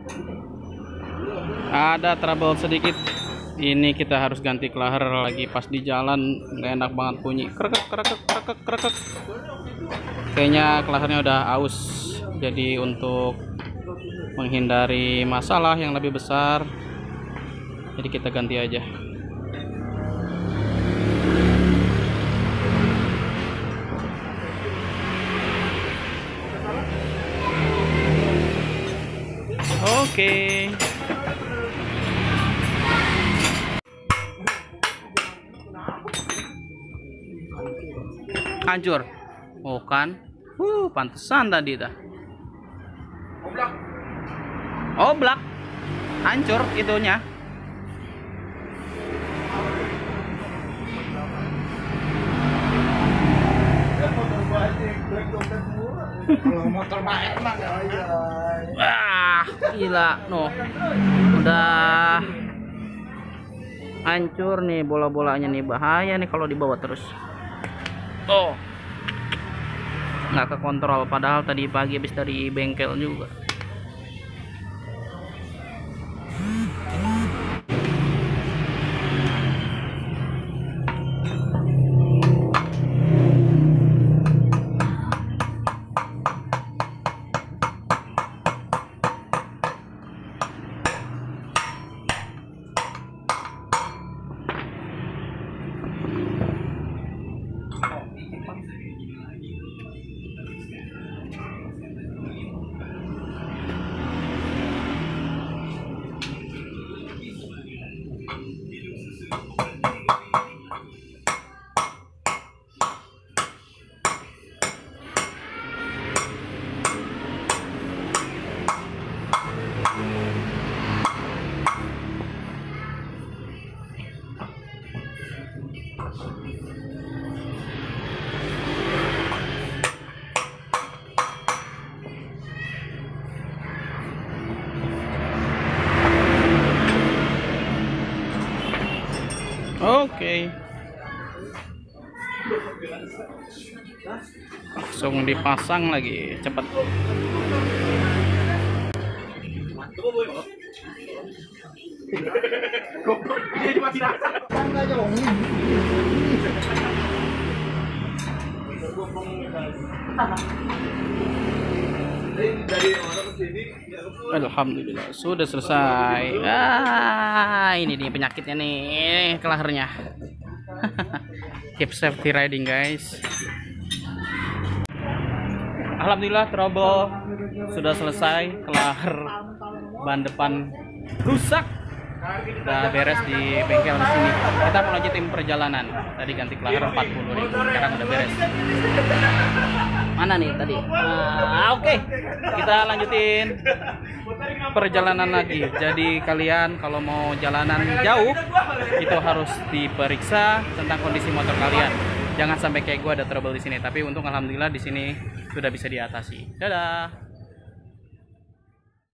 Ada trouble sedikit. Ini kita harus ganti klaher lagi pas di jalan, nggak enak banget bunyi krekek krekek krekek krekek. Kayaknya klahernya udah aus. Jadi untuk menghindari masalah yang lebih besar, jadi kita ganti aja. Oke. Hancur. Oh kan? Pantesan tadi dah. Oblak. Hancur itunya. Kalau motor baik mah Wah, gila, noh. Udah hancur nih bola-bolanya nih, bahaya nih kalau dibawa terus. Oh. Nggak kekontrol padahal tadi pagi habis dari bengkel juga. Oke. Langsung dipasang lagi, cepet. Alhamdulillah sudah selesai. Ini nih penyakitnya nih, klahernya. Keep safety riding guys. Alhamdulillah trouble sudah selesai, klaher ban depan rusak. Udah beres di bengkel di sini. Kita mau lanjutin perjalanan. Tadi ganti klaher 40.000, sekarang udah beres. Mana nih tadi? Oke. Kita lanjutin perjalanan lagi. Jadi kalian kalau mau jalanan jauh itu harus diperiksa tentang kondisi motor kalian. Jangan sampai kayak gue ada trouble di sini. Tapi untung alhamdulillah di sini sudah bisa diatasi. Dadah.